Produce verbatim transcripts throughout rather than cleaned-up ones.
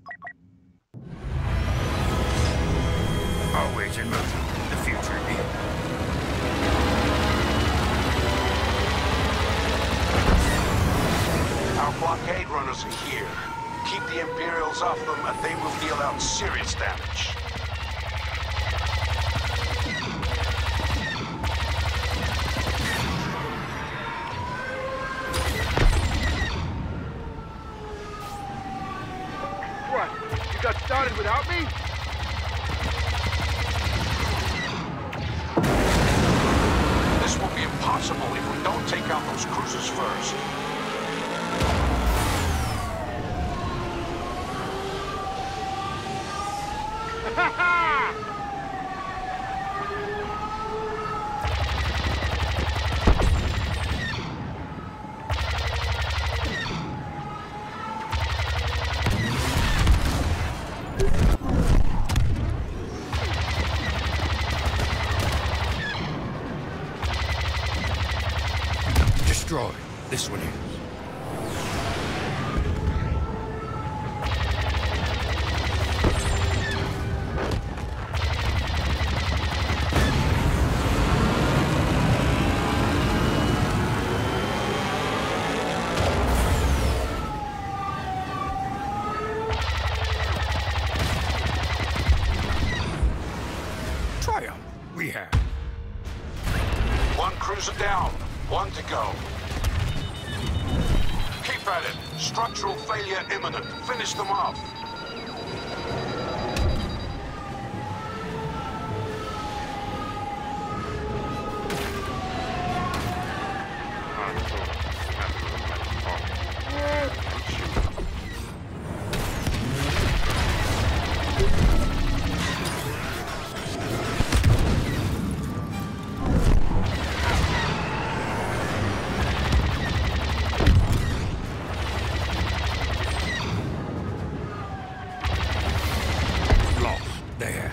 Always in motion. The future is. Our blockade runners are here. Keep the Imperials off them and they will deal out serious damage. What? You got started without me? This will be impossible if we don't take out those cruisers first. Destroy. This one is. Triumph. We have. One cruiser down, one to go. Keep at it. Structural failure imminent. Finish them off. There.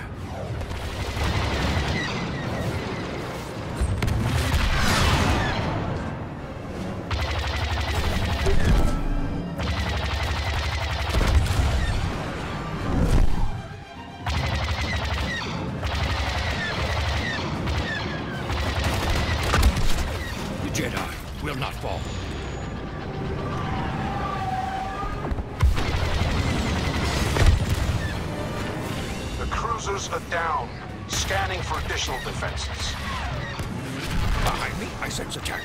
The Jedi will not fall. Cruisers are down. Scanning for additional defenses. Behind me, I sense attack.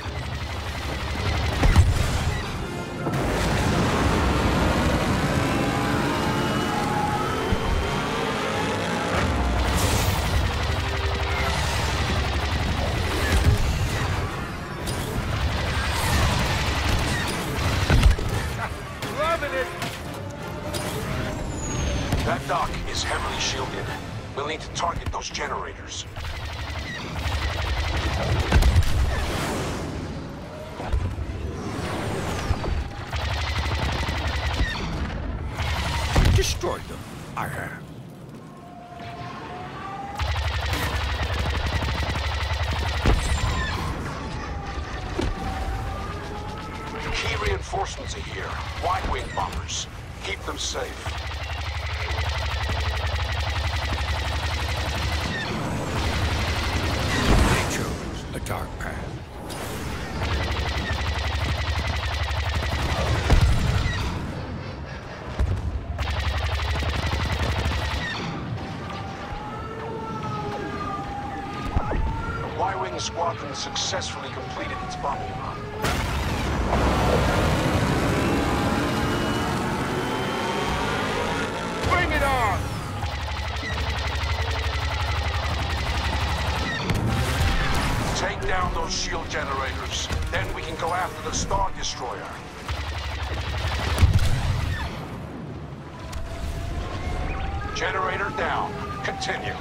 Loving it! That dock is heavily shielded. We'll need to target those generators. Destroyed them. I have. Key reinforcements are here. Wide-wing bombers. Keep them safe. A dark path. The Y-Wing squadron successfully completed its bombing run. Bring it on! Take down those shield generators. Then we can go after the Star Destroyer. Generator down. Continue.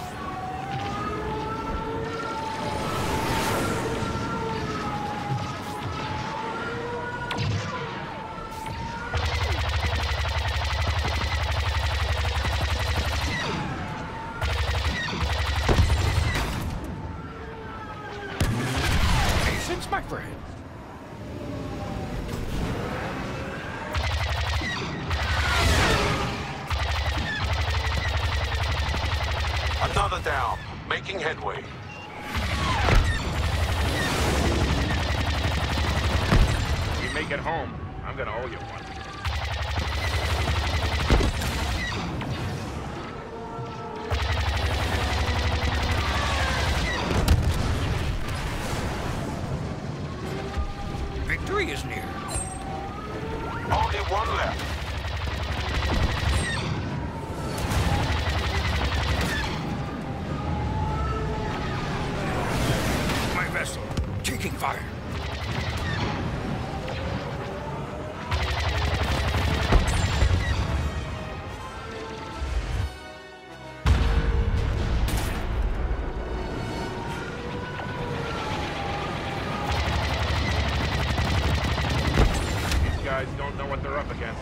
Patience, my friend. Another down. Making headway. If you make it home, I'm gonna owe you one. Victory is near. Only one left. My vessel, taking fire. These guys don't know what they're up against.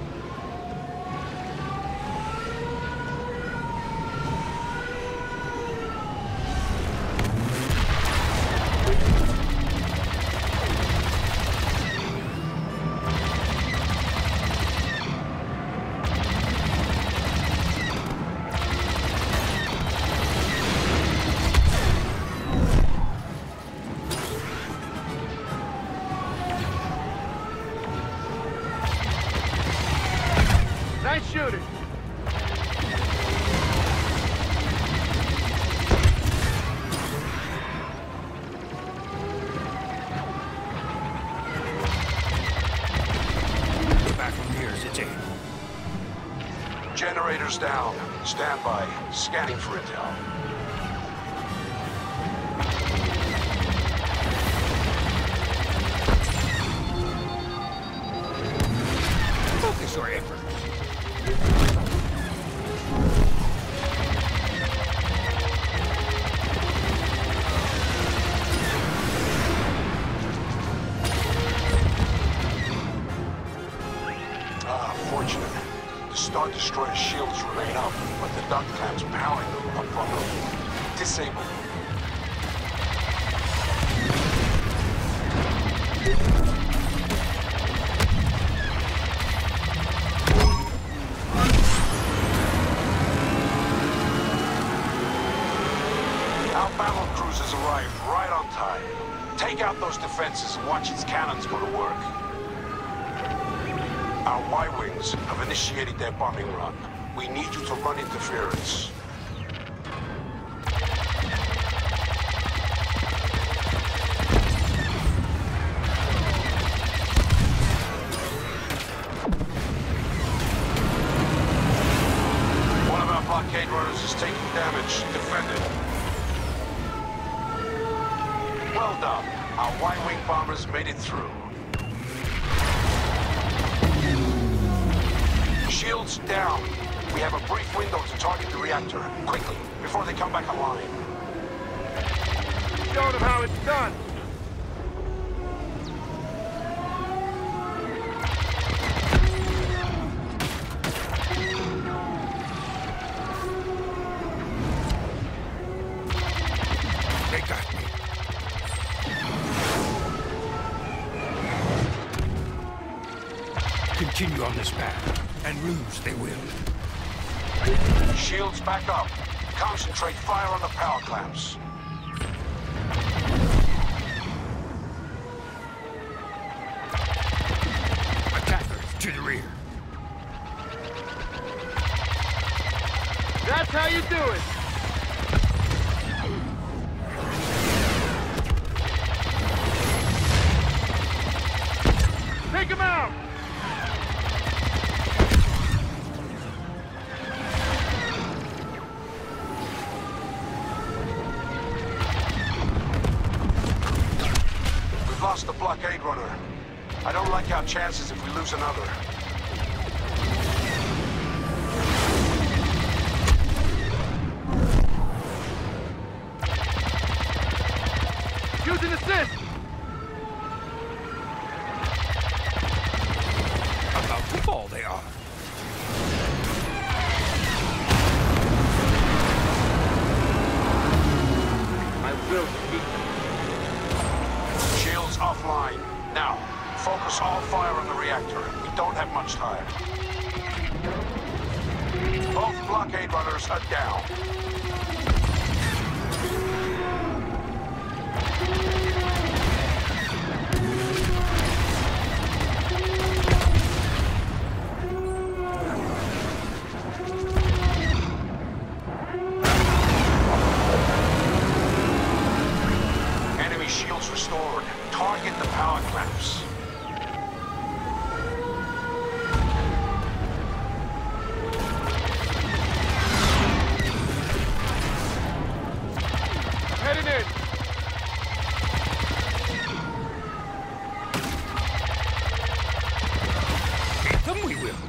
Nice shooting. The battle nears its end. Generators down. Stand by. Scanning for intel. Focus your efforts. Ah, fortunate. The Star Destroyer shields remain up, but the duct clamps powering them are properly disabled. Our battle cruisers arrived right on time. Take out those defenses and watch its cannons go to work. Our Y-Wings have initiated their bombing run. We need you to run interference. One of our blockade runners is taking damage. Defend it. Well done. Our Y-Wing bombers made it through. Shields down. We have a brief window to target the reactor. Quickly, before they come back online. Show them how it's done. They got me. Continue on this path, and lose they will. Shields back up. Concentrate fire on the power clamps. Attackers to the rear. That's how you do it. Take him out. We've lost the blockade runner. I don't like our chances if we lose another. Use an assist. About to fall they are. I will defeat them. Shields offline. Now, focus all fire on the reactor. We don't have blockade runners are down. Enemy shields restored. Target the power clamps. Heading in. Hit them we will.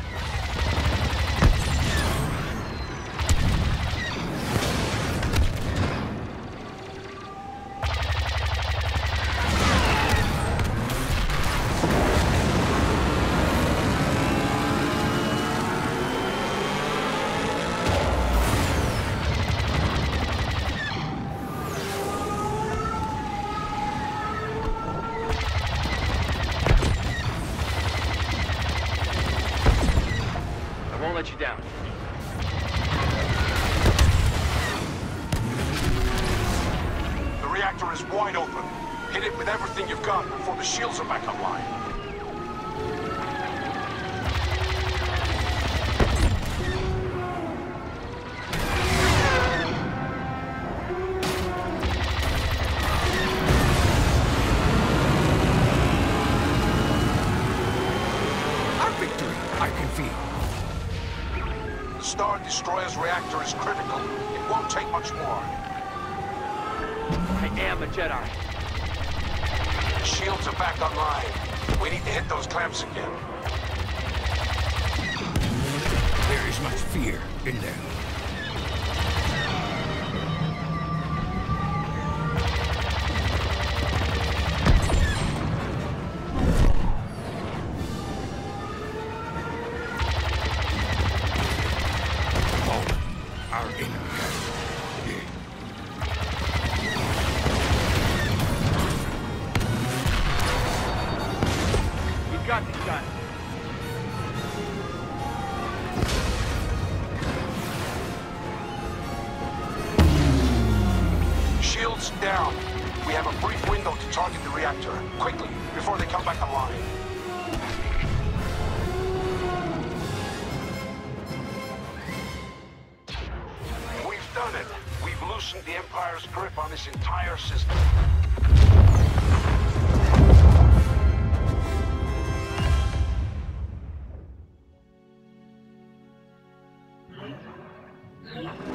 I won't let you down. The reactor is wide open. Hit it with everything you've got before the shields are back online. Our victory, I can feel. The Star Destroyer's reactor is critical. It won't take much more. I am a Jedi. The shields are back online. We need to hit those clamps again. There is much fear in them. Fallen, our enemy has yeah. We've got these guys. Shields down. We have a brief window to target the reactor. Quickly, before they come back online. We've done it. We've loosened the Empire's grip on this entire system. Yeah.